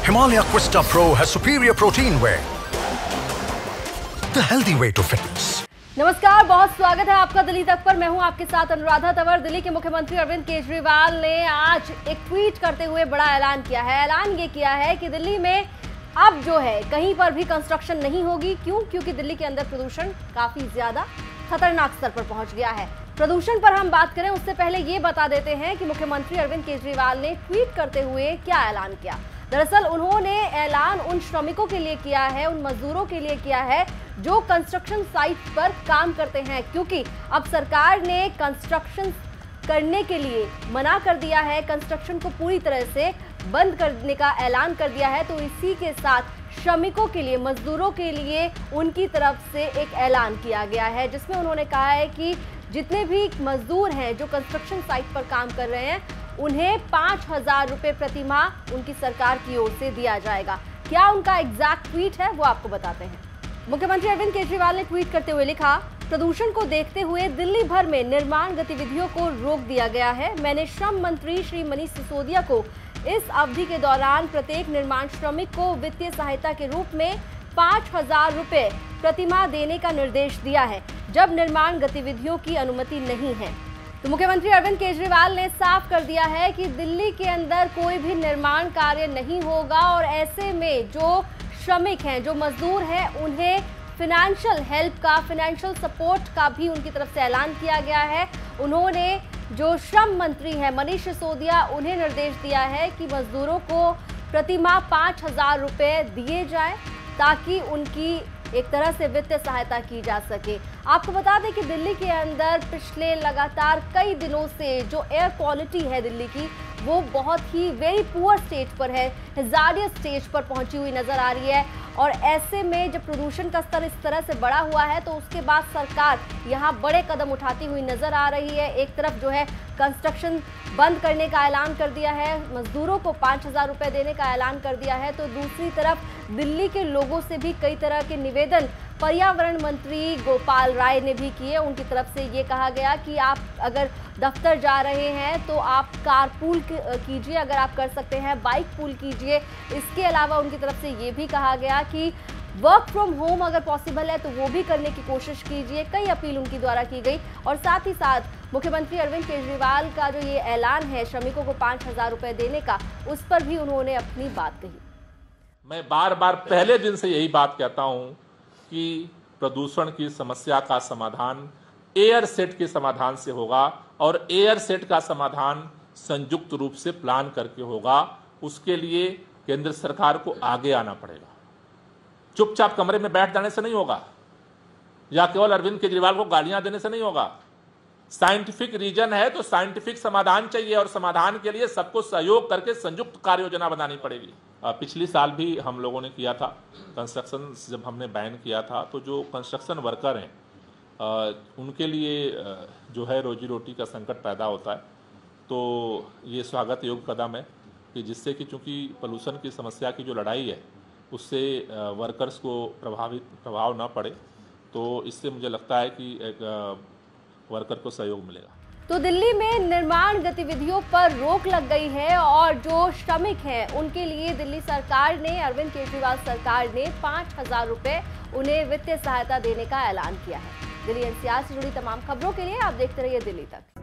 Himalaya Quista Pro has superior protein whey, the healthy way to fitness. नमस्कार, बहुत स्वागत है आपका दिल्ली तक पर। मैं हूं आपके साथ अनुराधा तंवर। दिल्ली के मुख्यमंत्री अरविंद केजरीवाल ने आज एक ट्वीट करते हुए बड़ा ऐलान किया है। ऐलान ये किया है कि दिल्ली में अब जो है कहीं पर भी कंस्ट्रक्शन नहीं होगी। क्योंकि दिल्ली के अंदर प्रदूषण काफी ज्यादा खतरनाक स्तर पर पहुंच गया है। प्रदूषण पर हम बात करें उससे पहले ये बता देते हैं कि मुख्यमंत्री अरविंद केजरीवाल ने ट्वीट करते हुए क्या ऐलान किया। दरअसल उन्होंने ऐलान उन श्रमिकों के लिए किया है, उन मजदूरों के लिए किया है जो कंस्ट्रक्शन साइट पर काम करते हैं, क्योंकि अब सरकार ने कंस्ट्रक्शन करने के लिए मना कर दिया है, कंस्ट्रक्शन को पूरी तरह से बंद करने का ऐलान कर दिया है। तो इसी के साथ श्रमिकों के लिए, मजदूरों के लिए उनकी तरफ से एक ऐलान किया गया है, जिसमें उन्होंने कहा है कि जितने भी मजदूर हैं जो कंस्ट्रक्शन साइट पर काम कर रहे हैं उन्हें 5,000 रुपये प्रति माह उनकी सरकार की ओर से दिया जाएगा। क्या उनका एग्जैक्ट ट्वीट है वो आपको बताते हैं। मुख्यमंत्री अरविंद केजरीवाल ने ट्वीट करते हुए लिखा, प्रदूषण को देखते हुए दिल्ली भर में निर्माण गतिविधियों को रोक दिया गया है। मैंने श्रम मंत्री श्री मनीष सिसोदिया को इस अवधि के दौरान प्रत्येक निर्माण श्रमिक को वित्तीय सहायता के रूप में 5,000 रुपये प्रति माह देने का निर्देश दिया है, जब निर्माण गतिविधियों की अनुमति नहीं है। तो मुख्यमंत्री अरविंद केजरीवाल ने साफ कर दिया है कि दिल्ली के अंदर कोई भी निर्माण कार्य नहीं होगा और ऐसे में जो श्रमिक हैं, जो मजदूर हैं, उन्हें फिनेंशियल हेल्प का, फिनेंशियल सपोर्ट का भी उनकी तरफ से ऐलान किया गया है। उन्होंने जो श्रम मंत्री हैं मनीष सिसोदिया, उन्हें निर्देश दिया है कि मजदूरों को प्रति माह 5,000 रुपये दिए जाएं ताकि उनकी एक तरह से वित्तीय सहायता की जा सके। आपको बता दें कि दिल्ली के अंदर पिछले लगातार कई दिनों से जो एयर क्वालिटी है दिल्ली की, वो बहुत ही वेरी पुअर स्टेज पर है, हैजार्डियस स्टेज पर पहुंची हुई नजर आ रही है। और ऐसे में जब प्रदूषण का स्तर इस तरह से बढ़ा हुआ है तो उसके बाद सरकार यहाँ बड़े कदम उठाती हुई नजर आ रही है। एक तरफ जो है कंस्ट्रक्शन बंद करने का ऐलान कर दिया है, मजदूरों को 5,000 रुपये देने का ऐलान कर दिया है, तो दूसरी तरफ दिल्ली के लोगों से भी कई तरह के निवेदन पर्यावरण मंत्री गोपाल राय ने भी किए। उनकी तरफ से ये कहा गया कि आप अगर दफ्तर जा रहे हैं तो आप कार पूल कीजिए, अगर आप कर सकते हैं बाइक पूल कीजिए। इसके अलावा उनकी तरफ से ये भी कहा गया कि वर्क फ्रॉम होम अगर पॉसिबल है तो वो भी करने की कोशिश कीजिए। कई अपील उनकी द्वारा की गई और साथ ही साथ मुख्यमंत्री अरविंद केजरीवाल का जो ये ऐलान है श्रमिकों को 5,000 रुपये देने का, उस पर भी उन्होंने अपनी बात कही। मैं बार बार पहले दिन से यही बात कहता हूं कि प्रदूषण की समस्या का समाधान एयर सेट के समाधान से होगा और एयर सेट का समाधान संयुक्त रूप से प्लान करके होगा। उसके लिए केंद्र सरकार को आगे आना पड़ेगा। चुपचाप कमरे में बैठ जाने से नहीं होगा या केवल अरविंद केजरीवाल को गालियां देने से नहीं होगा। साइंटिफिक रीजन है तो साइंटिफिक समाधान चाहिए और समाधान के लिए सबको सहयोग करके संयुक्त कार्य योजना बनानी पड़ेगी। पिछली साल भी हम लोगों ने किया था कंस्ट्रक्शन, जब हमने बैन किया था तो जो कंस्ट्रक्शन वर्कर हैं उनके लिए जो है रोजी रोटी का संकट पैदा होता है। तो ये स्वागत योग्य कदम है कि जिससे कि चूँकि पोल्यूशन की समस्या की जो लड़ाई है उससे वर्कर्स को प्रभाव न पड़े, तो इससे मुझे लगता है कि एक वर्कर को सहयोग मिलेगा। तो दिल्ली में निर्माण गतिविधियों पर रोक लग गई है और जो श्रमिक हैं उनके लिए दिल्ली सरकार ने, अरविंद केजरीवाल सरकार ने 5,000 रुपये उन्हें वित्तीय सहायता देने का ऐलान किया है। दिल्ली एनसीआर से जुड़ी तमाम खबरों के लिए आप देखते रहिए दिल्ली तक।